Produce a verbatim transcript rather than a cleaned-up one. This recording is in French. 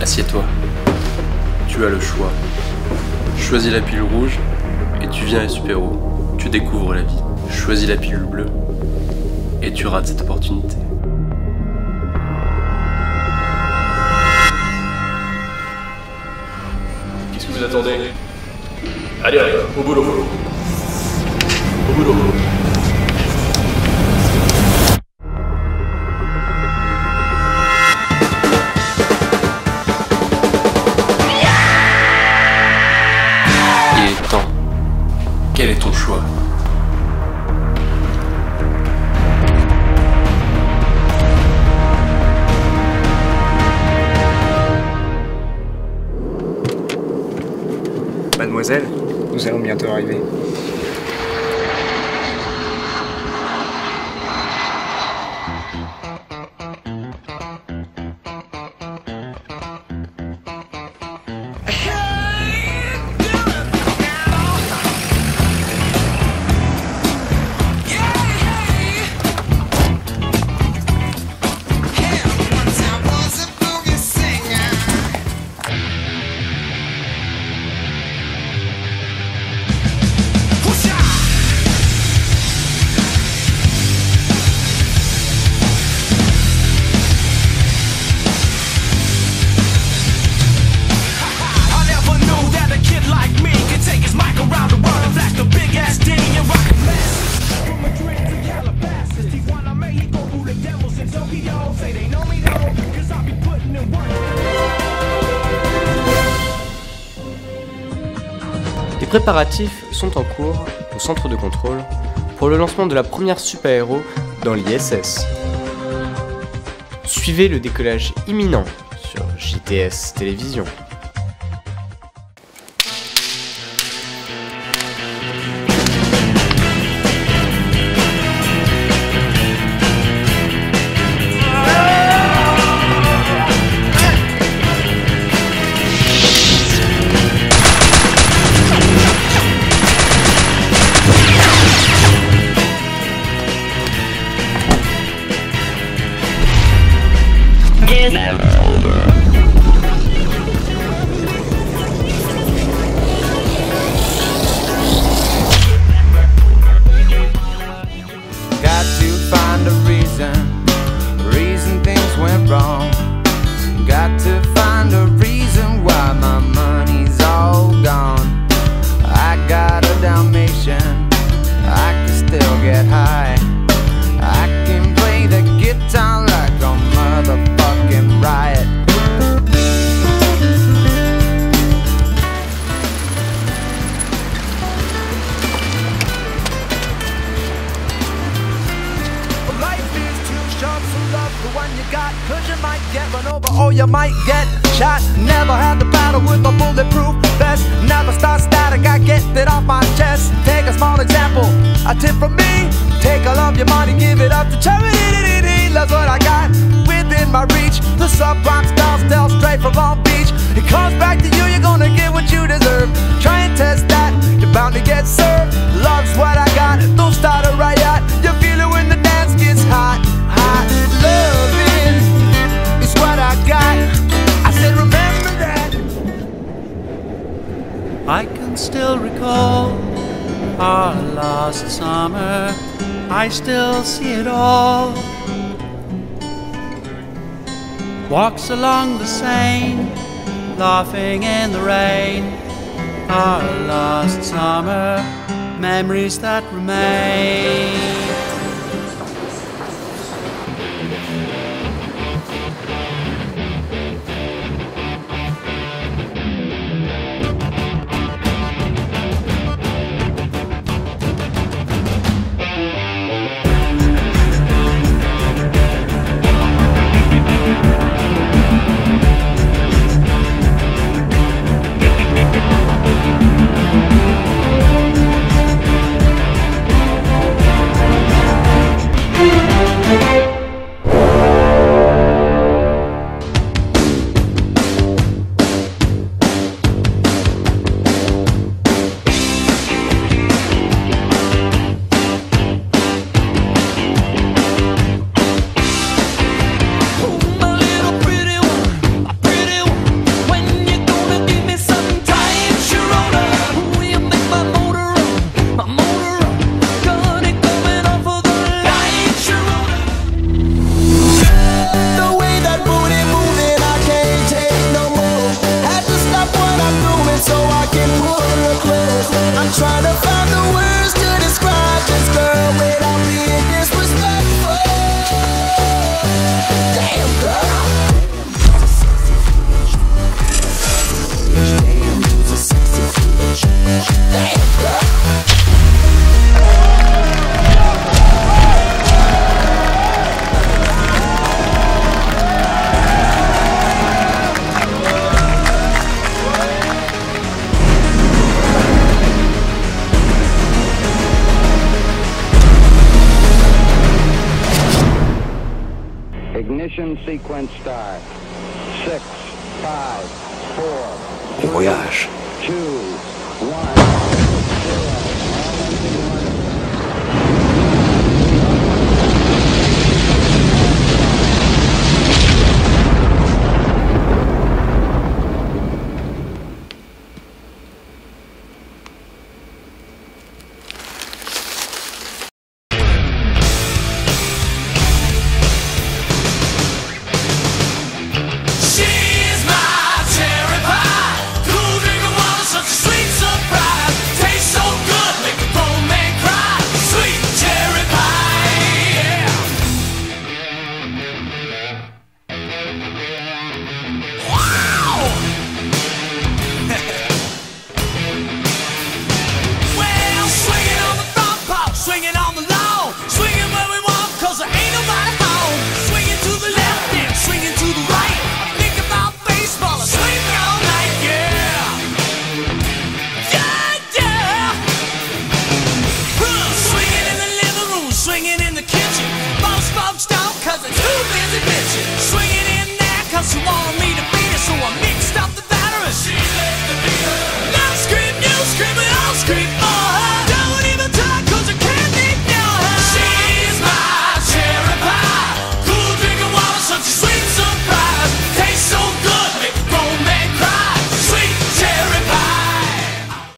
Assieds-toi. Tu as le choix. Choisis la pilule rouge et tu viens les super-héros. Tu découvres la vie. Choisis la pilule bleue et tu rates cette opportunité. Qu'est-ce que vous attendez? Allez, allez, au boulot. Au boulot. Il est temps. Quel est ton choix? Mademoiselle, nous allons bientôt arriver. Les préparatifs sont en cours au centre de contrôle pour le lancement de la première super-héros dans l'I S S. Suivez le décollage imminent sur J T S Télévision. It's never over. Got to find a reason, reason things went wrong. Got to find a reason why my money's all gone. I got a Dalmatian, I can still get high. I can play the guitar like a motherfucking riot. Life is too short, so love the one you got, cause you might get run over or you might get shot. Never had to battle with a bulletproof vest. Never start static, I get it off my chest. Take a small example, a tip from me. Take all of your money, give it up to charity. Love's what I got within my reach. The subprime style, stealth straight from Long Beach. It comes back to you, you're gonna get what you deserve. Try and test that, you're bound to get served. Love's what I got, don't start a riot. You feel it when the dance gets hot, hot. Love is, is what I got. I said remember that. I can still recall our last summer. I still see it all. Walks along the Seine, laughing in the rain. Our last summer, memories that remain. sequence start. Six, five, four, On voyage. two, one, zero.